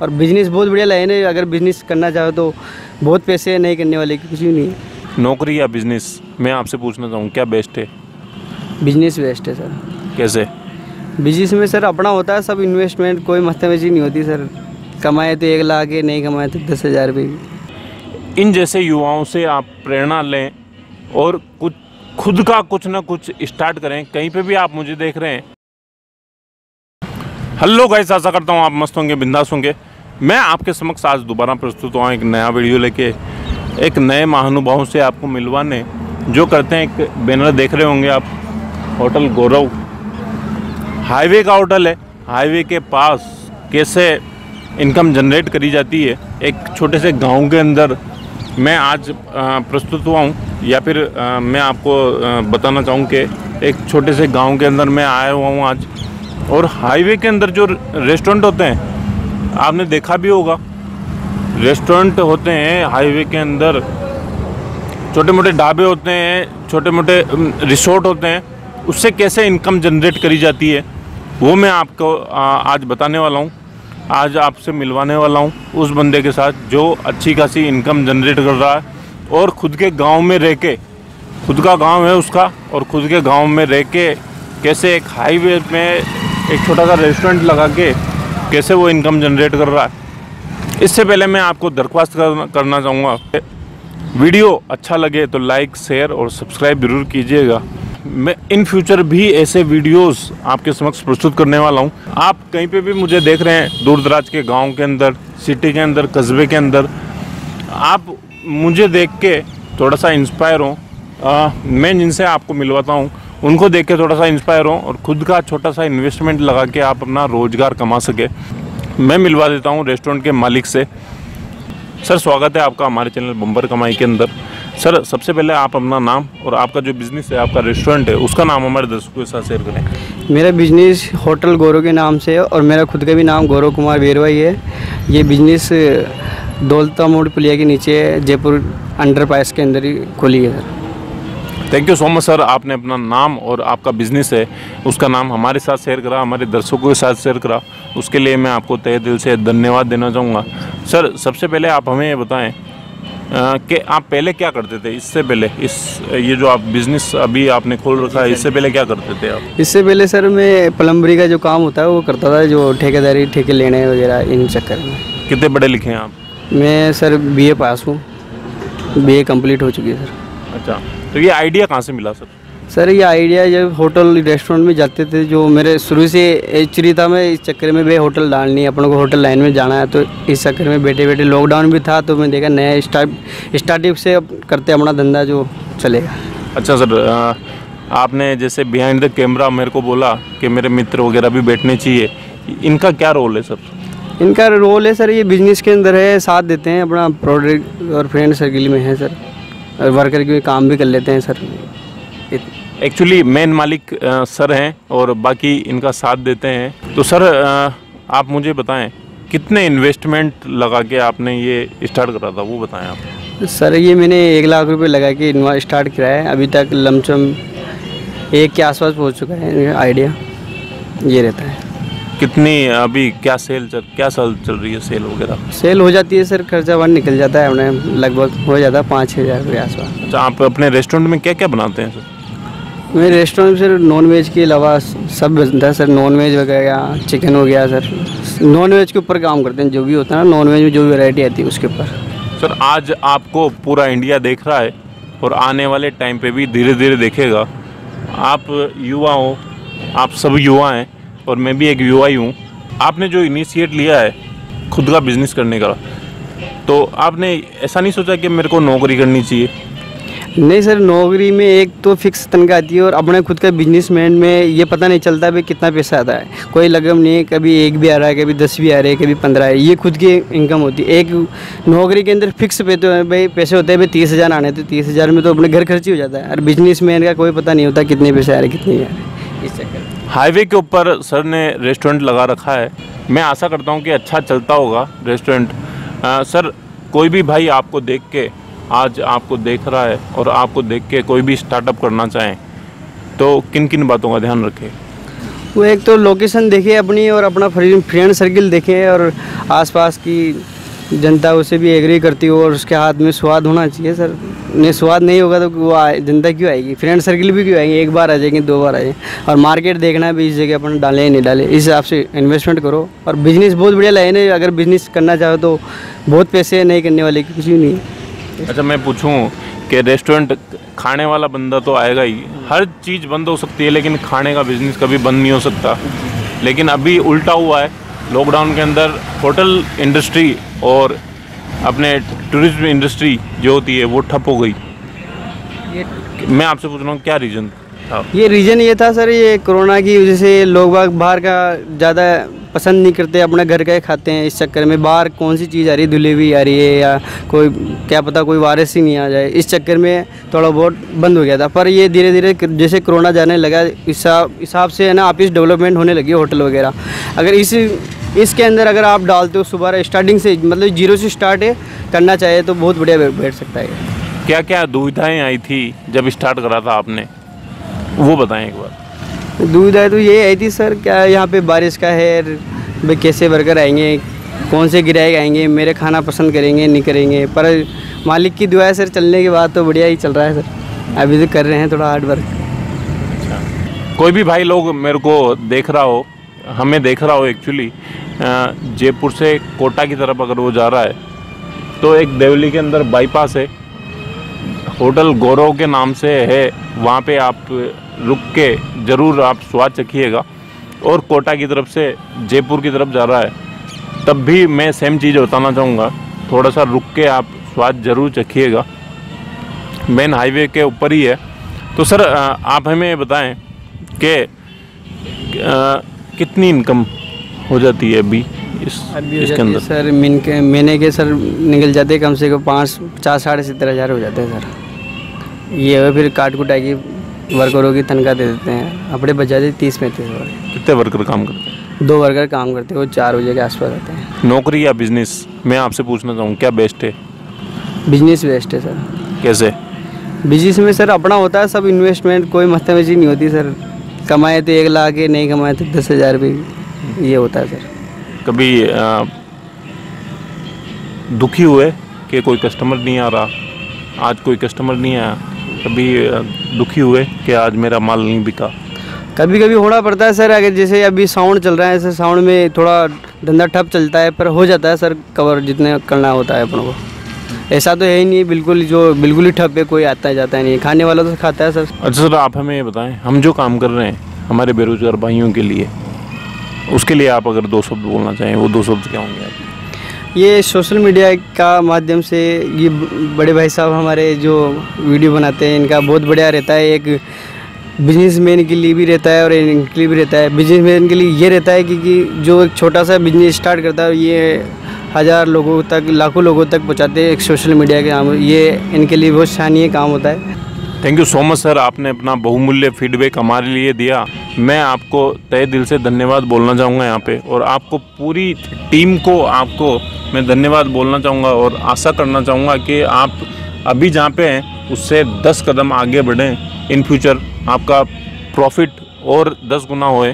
और बिजनेस बहुत बढ़िया लाइन है। अगर बिजनेस करना चाहो तो बहुत पैसे नहीं करने वाले कुछ भी नहीं है। नौकरी या बिजनेस, मैं आपसे पूछना चाहूँ क्या बेस्ट है? बिजनेस बेस्ट है सर। कैसे? बिजनेस में सर अपना होता है सब, इन्वेस्टमेंट कोई मस्ती नहीं होती सर। कमाए तो 1 लाख है, नहीं कमाए तो 10,000 रुपये भी। इन जैसे युवाओं से आप प्रेरणा लें और कुछ खुद का कुछ ना कुछ स्टार्ट करें। कहीं पे भी आप मुझे देख रहे हैं, हेलो गाइस, आशा करता हूँ आप मस्त होंगे, बिंदास होंगे। मैं आपके समक्ष आज दोबारा प्रस्तुत हुआ एक नया वीडियो लेके, एक नए महानुभावों से आपको मिलवाने, जो करते हैं। एक बैनर देख रहे होंगे आप, होटल गौरव। हाईवे का होटल है। हाईवे के पास कैसे इनकम जनरेट करी जाती है, एक छोटे से गांव के अंदर मैं आज प्रस्तुत हुआ हूँ, या फिर मैं आपको बताना चाहूँ कि एक छोटे से गांव के अंदर मैं आया हुआ हूँ आज। और हाईवे के अंदर जो रेस्टोरेंट होते हैं, आपने देखा भी होगा, रेस्टोरेंट होते हैं हाईवे के अंदर, छोटे मोटे ढाबे होते हैं, छोटे मोटे रिसोर्ट होते हैं। उससे कैसे इनकम जनरेट करी जाती है वो मैं आपको आज बताने वाला हूँ। आज आपसे मिलवाने वाला हूँ उस बंदे के साथ जो अच्छी खासी इनकम जनरेट कर रहा है, और खुद के गांव में रह के, खुद का गांव है उसका, और खुद के गांव में रह के कैसे एक हाईवे में एक छोटा सा रेस्टोरेंट लगा के कैसे वो इनकम जनरेट कर रहा है। इससे पहले मैं आपको दरख्वास्त करना चाहूँगा, वीडियो अच्छा लगे तो लाइक, शेयर और सब्सक्राइब ज़रूर कीजिएगा। मैं इन फ्यूचर भी ऐसे वीडियोस आपके समक्ष प्रस्तुत करने वाला हूं। आप कहीं पे भी मुझे देख रहे हैं, दूर दराज के गांव के अंदर, सिटी के अंदर, कस्बे के अंदर, आप मुझे देख के थोड़ा सा इंस्पायर हो। मैं जिनसे आपको मिलवाता हूं उनको देख के थोड़ा सा इंस्पायर हो, और खुद का छोटा सा इन्वेस्टमेंट लगा के आप अपना रोज़गार कमा सके। मैं मिलवा देता हूँ रेस्टोरेंट के मालिक से। सर, स्वागत है आपका हमारे चैनल बम्पर कमाई के अंदर। सर, सबसे पहले आप अपना नाम और आपका जो बिज़नेस है, आपका रेस्टोरेंट है, उसका नाम हमारे दर्शकों के साथ शेयर करें। मेरा बिजनेस होटल गौरव के नाम से है, और मेरा खुद का भी नाम गौरव कुमार बेरवा ही है। ये बिजनेस दौलता मोड़ पुलिया के नीचे जयपुर अंडरपास के अंदर ही खुली है sir. Thank you so much sir, आपने अपना नाम और आपका बिज़नेस है उसका नाम हमारे साथ शेयर करा, हमारे दर्शकों के साथ शेयर करा, उसके लिए मैं आपको तहे दिल से धन्यवाद देना चाहूँगा। सर, सबसे पहले आप हमें ये बताएं कि आप पहले क्या करते थे? इससे पहले ये जो आप बिज़नेस अभी आपने खोल रखा है, इससे पहले क्या करते थे आप? इससे पहले सर मैं प्लम्बरी का जो काम होता है वो करता था, जो ठेकेदारी, ठेके लेने वगैरह, इन चक्कर में। कितने पढ़े लिखे हैं आप? मैं सर BA पास हूँ, BA कंप्लीट हो चुकी है सर। अच्छा, तो ये आइडिया कहाँ से मिला सर? सर, ये आइडिया जब होटल रेस्टोरेंट में जाते थे, जो मेरे शुरू से एक्चुअली था, मैं इस चक्कर में होटल डालनी है, अपनों को होटल लाइन में जाना है, तो इस चक्कर में बैठे बैठे लॉकडाउन भी था, तो मैं देखा नया स्टार्टअप से करते अपना धंधा जो चलेगा। अच्छा सर, आपने जैसे बिहाइंड द कैमरा मेरे को बोला कि मेरे मित्र वगैरह भी बैठने चाहिए, इनका क्या रोल है सर? इनका रोल है सर, ये बिजनेस के अंदर है, साथ देते हैं, अपना प्रोडक्ट और फ्रेंड सर्किल में है सर, और वर्कर के काम भी कर लेते हैं सर। एक्चुअली मेन मालिक सर हैं और बाकी इनका साथ देते हैं। तो सर, आप मुझे बताएं कितने इन्वेस्टमेंट लगा के आपने ये स्टार्ट करा था, वो बताएं आप। सर, ये मैंने 1 लाख रुपए लगा के स्टार्ट किया है। अभी तक लमसम 1 के आसपास पहुंच चुका है। आइडिया ये रहता है। कितनी अभी क्या साल चल रही है सेल वगैरह? सेल हो जाती है सर, खर्चा वन निकल जाता है अपने, लगभग हो जाता है 5-6 हज़ार के आसपास। अच्छा, आप अपने रेस्टोरेंट में क्या क्या बनाते हैं सर? मेरे रेस्टोरेंट में सर नॉन वेज के अलावा सब बनता है सर। नॉन वेज वगैरह, चिकन हो गया सर। नॉन वेज के ऊपर काम करते हैं, जो भी होता है ना नॉन वेज में, जो भी वैरायटी आती है उसके ऊपर। सर, आज आपको पूरा इंडिया देख रहा है और आने वाले टाइम पे भी धीरे धीरे देखेगा। आप युवा हो, आप सब युवा हैं, और मैं भी एक युवा ही हूँ। आपने जो इनिशिएट लिया है खुद का बिजनेस करने का, तो आपने ऐसा नहीं सोचा कि मेरे को नौकरी करनी चाहिए? नहीं सर, नौकरी में एक तो फिक्स तनख्वाह आती है, और अपने खुद का बिजनेसमैन में ये पता नहीं चलता भाई कितना पैसा आता है, कोई लगम नहीं है, कभी 1 भी आ रहा है, कभी 10 भी आ रहे हैं, कभी 15 है। ये खुद की इनकम होती है। एक नौकरी के अंदर फिक्स पे तो भाई पैसे होते हैं, भाई 30,000 आने, तो 30,000 में तो अपने घर खर्च ही हो जाता है। और बिजनेसमैन का कोई पता नहीं होता कितने पैसे आ रहे, कितने नहीं आ रहे, इस चक्कर। हाईवे के ऊपर सर ने रेस्टोरेंट लगा रखा है। मैं आशा करता हूँ कि अच्छा चलता होगा रेस्टोरेंट। सर, कोई भी भाई आपको देख के, आज आपको देख रहा है और आपको देख के कोई भी स्टार्टअप करना चाहें, तो किन किन बातों का ध्यान रखें? वो एक तो लोकेशन देखें अपनी और अपना फ्रेंड सर्किल देखें और आसपास की जनता उसे भी एग्री करती हो और उसके हाथ में स्वाद होना चाहिए सर। नहीं स्वाद नहीं होगा तो वो जनता क्यों आएगी, फ्रेंड सर्किल भी क्यों आएंगे, एक बार आ जाएंगे, 2 बार आ जाएंगे। और मार्केट देखना भी इस जगह अपन डालें नहीं डालें, इस हिसाब से इन्वेस्टमेंट करो। और बिज़नेस बहुत बढ़िया लाइन है, अगर बिज़नेस करना चाहो तो बहुत पैसे नहीं करने वाले कुछ भी नहीं है। अच्छा मैं पूछूं कि रेस्टोरेंट खाने वाला बंदा तो आएगा ही, हर चीज़ बंद हो सकती है लेकिन खाने का बिज़नेस कभी बंद नहीं हो सकता। लेकिन अभी उल्टा हुआ है, लॉकडाउन के अंदर होटल इंडस्ट्री और अपने टूरिज्म इंडस्ट्री जो होती है वो ठप हो गई। मैं आपसे पूछ रहा हूँ क्या रीज़न था? ये रीज़न ये था सर, ये कोरोना की वजह से लोग बाग बाहर का ज़्यादा पसंद नहीं करते, अपना घर का ही खाते हैं। इस चक्कर में बाहर कौन सी चीज़ आ रही है, धुली हुई आ रही है या कोई क्या पता कोई वायरस ही नहीं आ जाए, इस चक्कर में थोड़ा बहुत बंद हो गया था। पर ये धीरे धीरे जैसे कोरोना जाने लगा हिसाब से है ना, ऑफिस डेवलपमेंट होने लगी होटल वगैरह। अगर इसके अंदर अगर आप डालते हो सुबह स्टार्टिंग से, मतलब 0 से स्टार्ट है करना चाहिए तो बहुत बढ़िया बैठ सकता है। क्या क्या दुविधाएं आई थी जब स्टार्ट करा था आपने, वो बताएं एक बार। दुविधा तो ये आई थी सर, क्या यहाँ पे बारिश का है भाई, कैसे वर्कर आएंगे, कौन से ग्राहक आएंगे, मेरे खाना पसंद करेंगे नहीं करेंगे। पर मालिक की दुआ है सर, चलने के बाद तो बढ़िया ही चल रहा है सर। अभी तो कर रहे हैं थोड़ा हार्ड वर्क। कोई भी भाई लोग मेरे को देख रहा हो, हमें देख रहा हो एक्चुअली, जयपुर से कोटा की तरफ अगर वो जा रहा है तो एक देवली के अंदर बाईपास है, होटल गौरव के नाम से है, वहाँ पे आप रुक के ज़रूर आप स्वाद चखिएगा। और कोटा की तरफ से जयपुर की तरफ जा रहा है तब भी मैं सेम चीज़ बताना चाहूँगा, थोड़ा सा रुक के आप स्वाद ज़रूर चखिएगा। मेन हाईवे के ऊपर ही है। तो सर आप हमें बताएं कि कितनी इनकम हो जाती है अभी इसके अंदर? सर महीने के सर निकल जाते हैं कम से कम 50-70 हज़ार हो जाते हैं सर। ये है फिर काट कुटा की वर्करों की तनख्वाह दे देते हैं, अपने बचा दे 30-35 हज़ार। कितने वर्कर काम करते हैं? 2 वर्कर काम करते हैं, वो 4 बजे के आसपास आते हैं। नौकरी या बिजनेस, मैं आपसे पूछना चाहूँ क्या बेस्ट है? बिजनेस बेस्ट है सर। कैसे? बिजनेस में सर अपना होता है सब, इन्वेस्टमेंट कोई मतलबी नहीं होती सर। कमाए तो 1 लाख है, नहीं कमाए तो 10,000 भी, ये होता है सर। कभी दुखी हुए कि कोई कस्टमर नहीं आ रहा, आज कोई कस्टमर नहीं आया, कभी दुखी हुए कि आज मेरा माल नहीं बिका? कभी कभी होना पड़ता है सर। अगर जैसे अभी साउंड चल रहा है, ऐसे साउंड में थोड़ा धंधा ठप चलता है, पर हो जाता है सर कवर जितने करना होता है अपनों को। ऐसा तो है ही नहीं बिल्कुल जो बिल्कुल ही ठप है, कोई आता है जाता है नहीं, खाने वाला तो खाता है सर। अच्छा सर आप हमें ये बताएं, हम जो काम कर रहे हैं हमारे बेरोजगार भाइयों के लिए, उसके लिए आप अगर 2 शब्द बोलना चाहें, वो 2 शब्द क्या होंगे आपके? ये सोशल मीडिया का माध्यम से ये बड़े भाई साहब हमारे जो वीडियो बनाते हैं, इनका बहुत बढ़िया रहता है। एक बिजनेसमैन के लिए भी रहता है और इनके लिए भी रहता है। बिजनेसमैन के लिए ये रहता है कि जो एक छोटा सा बिजनेस स्टार्ट करता है, ये 1000 लोगों तक, लाखों लोगों तक पहुंचाते हैं एक सोशल मीडिया के नाम। ये इनके लिए बहुत शानीय काम होता है। Thank you so much sir, आपने अपना बहुमूल्य फीडबैक हमारे लिए दिया। मैं आपको तहे दिल से धन्यवाद बोलना चाहूँगा यहाँ पे, और आपको पूरी टीम को आपको मैं धन्यवाद बोलना चाहूँगा और आशा करना चाहूँगा कि आप अभी जहाँ पे हैं उससे 10 कदम आगे बढ़ें। इन फ्यूचर आपका प्रॉफिट और 10 गुना होए।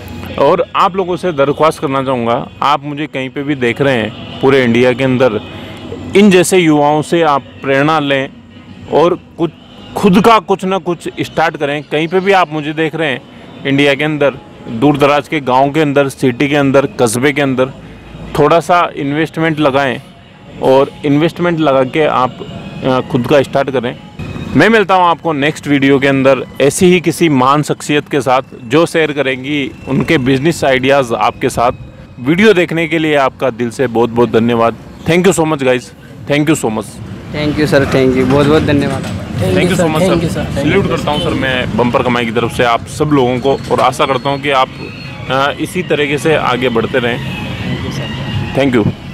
और आप लोगों से दरख्वास्त करना चाहूँगा, आप मुझे कहीं पे भी देख रहे हैं पूरे इंडिया के अंदर, इन जैसे युवाओं से आप प्रेरणा लें और कुछ खुद का कुछ ना कुछ स्टार्ट करें। कहीं पे भी आप मुझे देख रहे हैं इंडिया के अंदर, दूर दराज के गांव के अंदर, सिटी के अंदर, कस्बे के अंदर, थोड़ा सा इन्वेस्टमेंट लगाएं और इन्वेस्टमेंट लगा के आप खुद का स्टार्ट करें। मैं मिलता हूं आपको नेक्स्ट वीडियो के अंदर ऐसी ही किसी महान शख्सियत के साथ जो शेयर करेंगी उनके बिजनेस आइडियाज़ आपके साथ। वीडियो देखने के लिए आपका दिल से बहुत बहुत धन्यवाद। Thank you so much guys, thank you so much. Thank you sir, thank you, बहुत बहुत धन्यवाद। Thank you so much sir. Salute करता हूँ सर मैं बम्पर कमाई की तरफ से आप सब लोगों को, और आशा करता हूँ कि आप इसी तरीके से आगे बढ़ते रहें। Thank you.